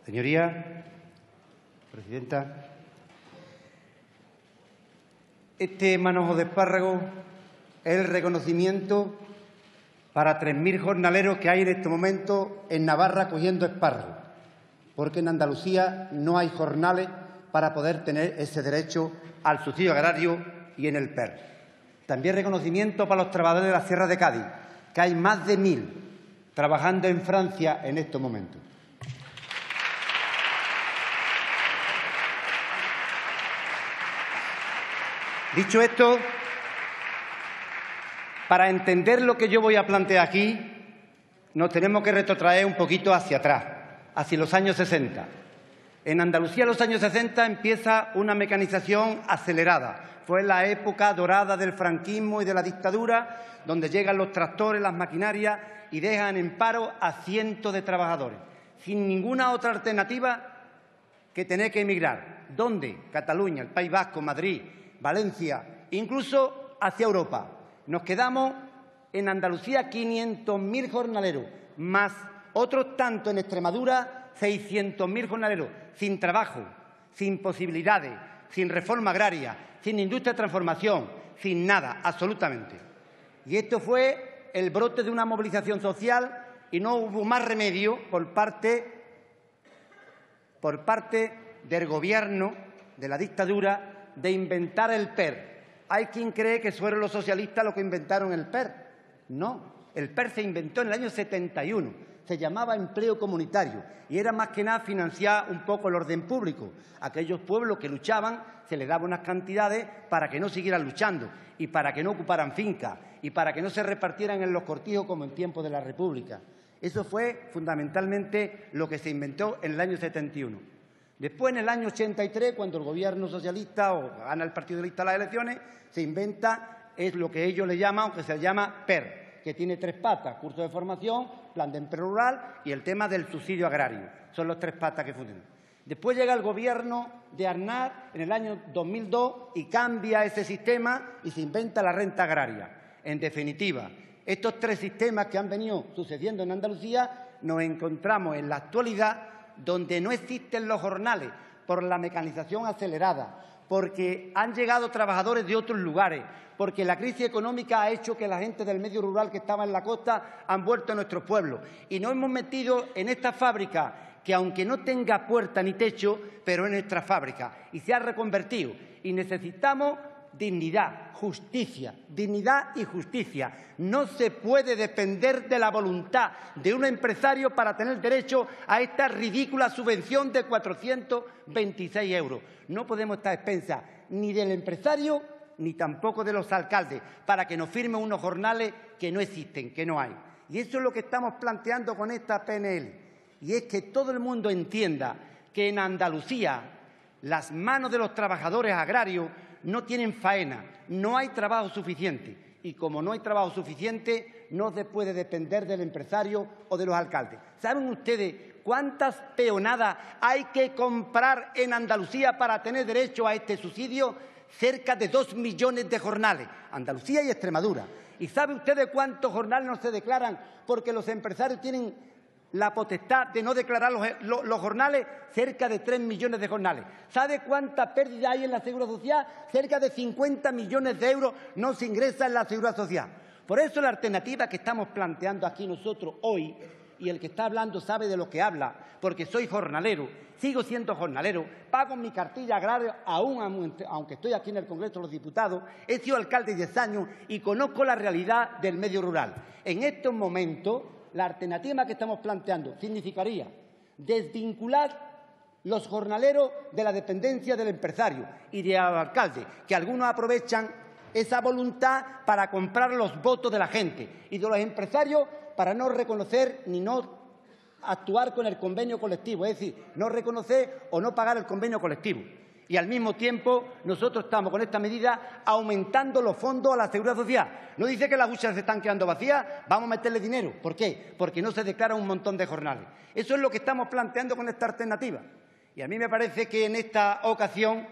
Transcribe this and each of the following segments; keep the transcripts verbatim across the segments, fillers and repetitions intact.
Señoría, presidenta, este manojo de espárragos es el reconocimiento para tres mil jornaleros que hay en este momento en Navarra cogiendo espárragos, porque en Andalucía no hay jornales para poder tener ese derecho al subsidio agrario y en el P E R. También reconocimiento para los trabajadores de la Sierra de Cádiz, que hay más de mil trabajando en Francia en estos momentos. Dicho esto, para entender lo que yo voy a plantear aquí, nos tenemos que retrotraer un poquito hacia atrás, hacia los años sesenta. En Andalucía, en los años sesenta, empieza una mecanización acelerada. Fue la época dorada del franquismo y de la dictadura, donde llegan los tractores, las maquinarias y dejan en paro a cientos de trabajadores, sin ninguna otra alternativa que tener que emigrar. ¿Dónde? Cataluña, el País Vasco, Madrid, Valencia, incluso hacia Europa. Nos quedamos en Andalucía quinientos mil jornaleros, más otros tanto en Extremadura, seiscientos mil jornaleros, sin trabajo, sin posibilidades, sin reforma agraria, sin industria de transformación, sin nada, absolutamente. Y esto fue el brote de una movilización social y no hubo más remedio por parte, por parte del Gobierno, de la dictadura, de inventar el P E R. Hay quien cree que fueron los socialistas los que inventaron el P E R. No, el P E R se inventó en el año setenta y uno. Se llamaba empleo comunitario y era más que nada financiar un poco el orden público. A aquellos pueblos que luchaban se les daba unas cantidades para que no siguieran luchando y para que no ocuparan fincas y para que no se repartieran en los cortijos como en tiempos de la República. Eso fue fundamentalmente lo que se inventó en el año setenta y uno. Después, en el año ochenta y tres, cuando el Gobierno socialista o gana el Partido Socialista las elecciones, se inventa, es lo que ellos le llaman, aunque se llama P E R, que tiene tres patas: curso de formación, plan de empleo rural y el tema del subsidio agrario. Son las tres patas que funcionan. Después llega el Gobierno de Aznar en el año dos mil dos y cambia ese sistema y se inventa la renta agraria. En definitiva, estos tres sistemas que han venido sucediendo en Andalucía nos encontramos en la actualidad donde no existen los jornales por la mecanización acelerada, porque han llegado trabajadores de otros lugares, porque la crisis económica ha hecho que la gente del medio rural que estaba en la costa han vuelto a nuestros pueblos. Y nos hemos metido en esta fábrica que, aunque no tenga puerta ni techo, pero es nuestra fábrica y se ha reconvertido. Y necesitamos dignidad, justicia, dignidad y justicia. No se puede depender de la voluntad de un empresario para tener derecho a esta ridícula subvención de cuatrocientos veintiséis euros. No podemos estar a expensas ni del empresario ni tampoco de los alcaldes para que nos firmen unos jornales que no existen, que no hay. Y eso es lo que estamos planteando con esta P N L. Y es que todo el mundo entienda que en Andalucía las manos de los trabajadores agrarios no tienen faena, no hay trabajo suficiente. Y como no hay trabajo suficiente, no se puede depender del empresario o de los alcaldes. ¿Saben ustedes cuántas peonadas hay que comprar en Andalucía para tener derecho a este subsidio? Cerca de dos millones de jornales, Andalucía y Extremadura. ¿Y saben ustedes cuántos jornales no se declaran porque los empresarios tienen la potestad de no declarar los, los, los jornales? Cerca de tres millones de jornales. ¿Sabe cuánta pérdida hay en la Seguridad Social? Cerca de cincuenta millones de euros no se ingresa en la Seguridad Social. Por eso la alternativa que estamos planteando aquí nosotros hoy, y el que está hablando sabe de lo que habla, porque soy jornalero, sigo siendo jornalero, pago mi cartilla agraria aún aunque estoy aquí en el Congreso de los Diputados, he sido alcalde diez años y conozco la realidad del medio rural. En estos momentos, la alternativa que estamos planteando significaría desvincular los jornaleros de la dependencia del empresario y de los alcaldes, que algunos aprovechan esa voluntad para comprar los votos de la gente, y de los empresarios para no reconocer ni no actuar con el convenio colectivo, es decir, no reconocer o no pagar el convenio colectivo. Y al mismo tiempo nosotros estamos con esta medida aumentando los fondos a la Seguridad Social. No dice que las huchas se están quedando vacías, vamos a meterle dinero. ¿Por qué? Porque no se declaran un montón de jornales. Eso es lo que estamos planteando con esta alternativa. Y a mí me parece que en esta ocasión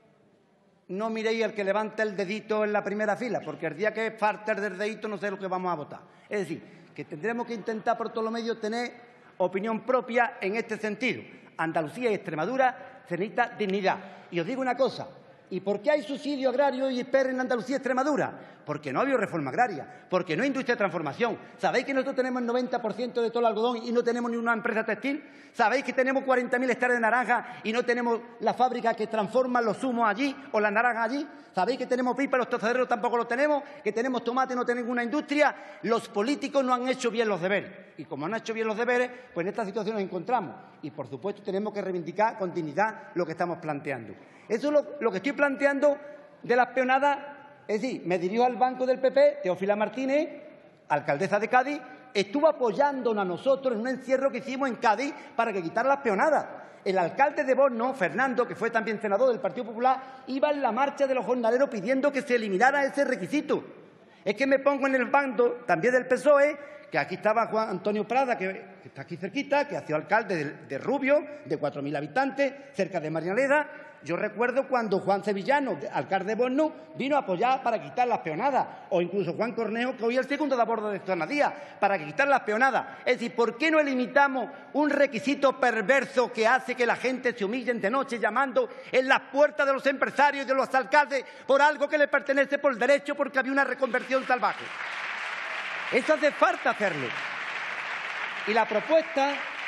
no miréis al que levanta el dedito en la primera fila, porque el día que falte del dedito no sé lo que vamos a votar. Es decir, que tendremos que intentar por todos los medios tener opinión propia en este sentido. Andalucía y Extremadura se necesita dignidad. Y os digo una cosa, ¿y por qué hay subsidio agrario y PER en Andalucía y Extremadura? Porque no ha habido reforma agraria, porque no hay industria de transformación. ¿Sabéis que nosotros tenemos el noventa por ciento de todo el algodón y no tenemos ni una empresa textil? ¿Sabéis que tenemos cuarenta mil hectáreas de naranja y no tenemos la fábrica que transforma los zumos allí o las naranjas allí? ¿Sabéis que tenemos pipa, los tostaderos tampoco los tenemos? ¿Que tenemos tomate y no tenemos ninguna industria? Los políticos no han hecho bien los deberes. Y como no han hecho bien los deberes, pues en esta situación nos encontramos. Y, por supuesto, tenemos que reivindicar con dignidad lo que estamos planteando. Eso es lo, lo que estoy planteando de las peonadas. Es decir, me dirijo al banco del P P, Teófila Martínez, alcaldesa de Cádiz, estuvo apoyándonos a nosotros en un encierro que hicimos en Cádiz para que quitara las peonadas. El alcalde de Borno, Fernando, que fue también senador del Partido Popular, iba en la marcha de los jornaleros pidiendo que se eliminara ese requisito. Es que me pongo en el bando también del P S O E, que aquí estaba Juan Antonio Prada, que, que está aquí cerquita, que ha sido alcalde de, de Rubio, de cuatro mil habitantes, cerca de Marialeda. Yo recuerdo cuando Juan Sevillano, alcalde de Borno, vino a apoyar para quitar las peonadas, o incluso Juan Cornejo, que hoy es el segundo de bordo de Zonadía, para quitar las peonadas. Es decir, ¿por qué no limitamos un requisito perverso que hace que la gente se humille de noche llamando en las puertas de los empresarios y de los alcaldes por algo que les pertenece por derecho porque había una reconversión salvaje? Eso hace falta hacerlo. Y la propuesta,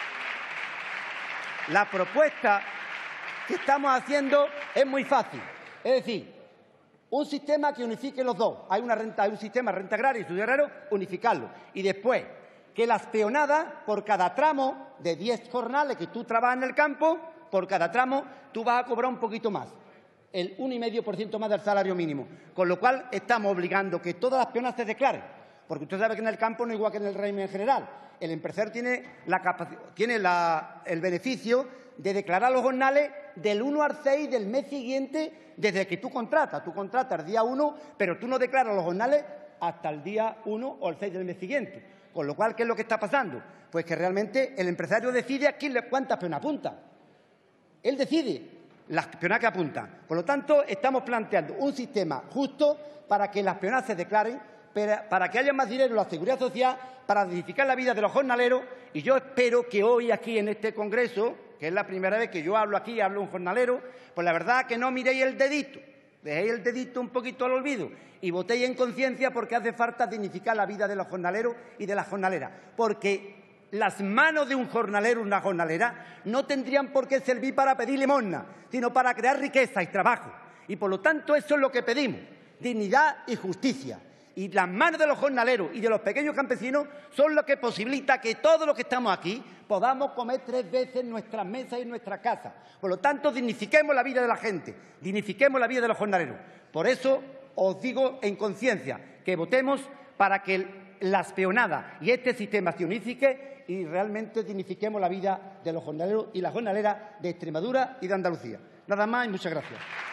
la propuesta que estamos haciendo es muy fácil. Es decir, un sistema que unifique los dos. Hay, una renta, hay un sistema de renta agraria y subsidio agrario, unificarlo. Y después, que las peonadas, por cada tramo de diez jornales que tú trabajas en el campo, por cada tramo tú vas a cobrar un poquito más, el uno coma cinco por ciento más del salario mínimo. Con lo cual estamos obligando que todas las peonas se declaren. Porque usted sabe que en el campo no es igual que en el régimen general. El empresario tiene, la tiene la, el beneficio de declarar los jornales del uno al seis del mes siguiente desde que tú contratas. Tú contratas el día uno, pero tú no declaras los jornales hasta el día uno o el seis del mes siguiente. Con lo cual, ¿qué es lo que está pasando? Pues que realmente el empresario decide a quién le, cuántas peonas apunta. Él decide las peonas que apuntan. Por lo tanto, estamos planteando un sistema justo para que las peonas se declaren, para que haya más dinero en la seguridad social, para dignificar la vida de los jornaleros. Y yo espero que hoy aquí en este congreso, que es la primera vez que yo hablo aquí, hablo un jornalero, pues la verdad que no miréis el dedito, dejéis el dedito un poquito al olvido y votéis en conciencia, porque hace falta dignificar la vida de los jornaleros y de las jornaleras. Porque las manos de un jornalero o una jornalera no tendrían por qué servir para pedir limosna, sino para crear riqueza y trabajo. Y por lo tanto eso es lo que pedimos, dignidad y justicia. Y las manos de los jornaleros y de los pequeños campesinos son lo que posibilita que todos los que estamos aquí podamos comer tres veces en nuestras mesas y en nuestras casas. Por lo tanto, dignifiquemos la vida de la gente, dignifiquemos la vida de los jornaleros. Por eso os digo en conciencia que votemos para que las peonadas y este sistema se unifique y realmente dignifiquemos la vida de los jornaleros y las jornaleras de Extremadura y de Andalucía. Nada más y muchas gracias.